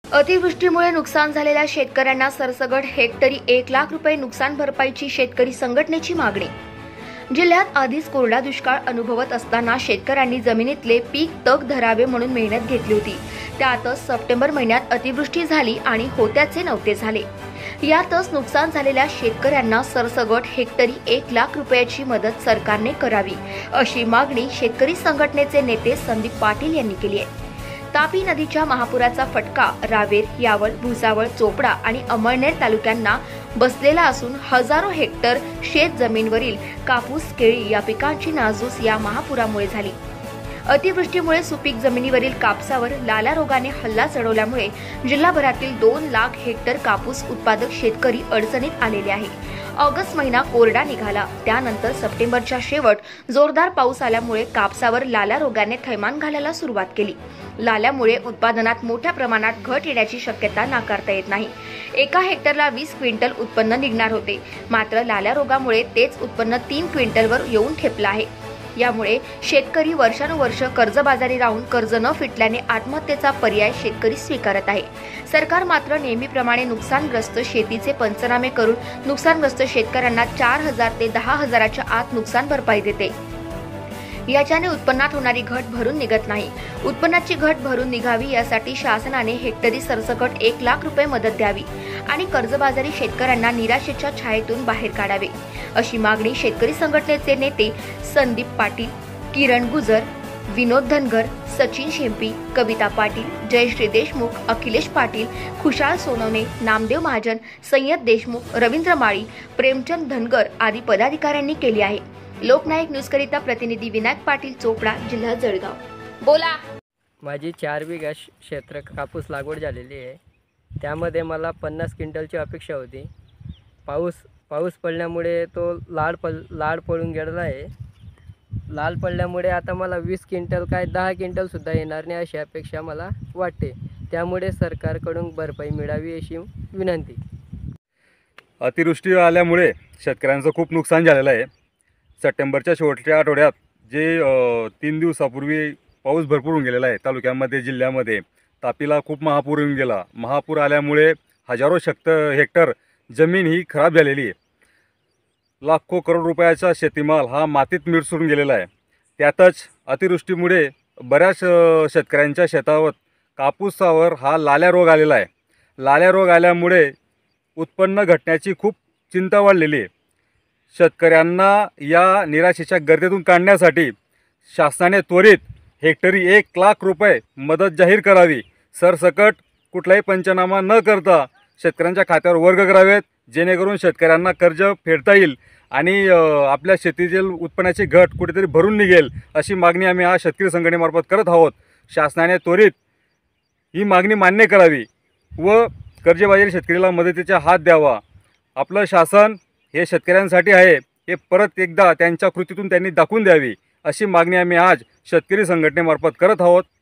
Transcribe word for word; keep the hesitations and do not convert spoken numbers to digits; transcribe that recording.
अतिवृष्टीमुळे नुकसान झालेल्या शेतकऱ्यांना सरसगट हेक्टरी एक लाख रुपये नुकसान भरपाईची शेतकरी संघटनेची मागणी। जिल्ह्यात आधीच कोरडा दुष्काळ अनुभवत असताना शेतकऱ्यांनी जमिनीतले पीक तग धरावे म्हणून मेहनत घेतली होती। त्यातच सप्टेंबर महिन्यात अतिवृष्टी झाली आणि होत्याचे नव्हते झाले। यातच नुकसान झालेल्या शेतकऱ्यांना सरसगट हेक्टरी एक लाख रुपयाची मदत सरकारने करावी, अशी मागणी शेतकरी संघटनेचे नेते संदीप पाटील यांनी केली आहे। तापी नदीच्या महापुराचा फटका रावेर, यावल, भुसावळ, चोपडा आणि अमळनेर तालुक्यांना बसलेला असून हजारो हेक्टर शेत जमीनवरील कापूस, केळी या पिकांची नासधूस या महापुरामुळे झाली। अतिवृष्टीमुळे सुपीक जमिनीवरील कापसावर लाला रोगाने हल्ला चढवल्यामुळे जिल्हाभरातील दोन लाख हेक्टर कापूस उत्पादक शेतकरी अडचणीत आलेले आहे। ऑगस्ट महिना कोरडा निघाला, त्यानंतर सप्टेंबरच्या शेवट जोरदार पाऊस आल्यामुळे कापसावर लाला रोगाने थैमान घालायला सुरुवात केली। लाल्यामुळे उत्पादनात मोठ्या प्रमाणात घट येण्याची शक्यता नाकारता येत नाही। एका हेक्टरला वीस क्विंटल उत्पन्न निघणार होते, मात्र लाल्या रोगामुळे तेच उत्पन्न तीन क्विंटलवर येऊन ठेपलं आहे। यामुळे शेतकरी वर्षानुवर्ष कर्जबाजारी राहून कर्ज न फिटल्याने आत्महत्येचा पर्याय शेतकरी स्वीकारत आहे। सरकार मात्र नेहमीप्रमाणे नुकसानग्रस्त शेतीचे पंचनामे करून नुकसानग्रस्त शेतकऱ्यांना चार हजार ते दहा हजाराच्या आत नुकसान भरपाई देते। याच्याने उत्पन्नात होणारी घट भरून निघत नाही। उत्पन्नाची घट भरून निघावी यासाठी शासनाने हेक्टरी सरसकट एक लाख रुपये मदत द्यावी आणि कर्जबाजारी शेतकऱ्यांना निराशेच्या छायेतून बाहेर काढावे, अशी मागणी शेतकरी संघटनेचे नेते संदीप पाटील, किरण गुजर, विनोद धनगर, सचिन शेंपी, कविता पाटील, जयश्री देशमुख, अखिलेश पाटील, खुशाल सोनवणे, नामदेव महाजन, सय्यद देशमुख, रवींद्र माळी, प्रेमचंद धनगर आदी पदाधिकाऱ्यांनी केली आहे। लोकनायक न्यूज करिता प्रतिनिधी विनायक पाटील, चोपडा, जिल्हा जळगाव। बोला। माझी चार बिघा क्षेत्र कापूस लागवड झालेली आहे। त्यामध्ये मला पन्नास क्विंटलची अपेक्षा होती। पाऊस पाऊस पडल्यामुळे तो लाड पल लाड पडून गेलेला आहे। लाल पडल्यामुळे आता मला वीस क्विंटल काय दहा क्विंटल सुद्धा येणार नाही अशी अपेक्षा मला वाटते। त्यामुळे सरकारकडून भरपाई मिळावी अशी विनंती। अतिवृष्टी आल्यामुळे शेतकऱ्यांचं खूप नुकसान झालेलं आहे। सप्टेंबरच्या शेवटच्या आठवड्यात जे तीन दिवसापूर्वी पाऊस भरपूर होऊन गेलेला आहे तालुक्यामध्ये, जिल्ह्यामध्ये तापीला खूप महापूर येऊन गेला। महापूर आल्यामुळे हजारो शक्त हेक्टर जमीन ही खराब झालेली आहे। लाखो करोड रुपयाचा शेतीमाल हा मातीत मिसळून गेलेला आहे। त्यातच अतिवृष्टीमुळे बऱ्याच शेतकऱ्यांच्या शेतावर कापूसावर हा लाल्या रोग आलेला आहे। लाल्या रोग आल्यामुळे उत्पन्न घटण्याची खूप चिंता वाढलेली आहे। शेतकऱ्यांना या निराशेच्या गर्दीतून काढण्यासाठी शासनाने त्वरित हेक्टरी एक लाख रुपये मदत जाहीर करावी। सरसकट कुठलाही पंचनामा न करता शेतकऱ्यांच्या खात्यावर वर्ग करावेत, जेणेकरून शेतकऱ्यांना कर्ज फेडता येईल आणि आपल्या शेतीतील उत्पन्नाची घट कुठेतरी भरून निघेल, अशी मागणी आम्ही आज शेतकरी संघटनेमार्फत करत आहोत। शासनाने त्वरित ही मागणी मान्य करावी व कर्जबाजारी शेतकऱ्याला मदतीचा हात द्यावा। आपलं शासन हे शेतकऱ्यांसाठी आहे हे परत एकदा त्यांच्या कृतीतून त्यांनी दाखवून द्यावी, अशी मागणी आम्ही आज शेतकरी संघटनेमार्फत करत आहोत।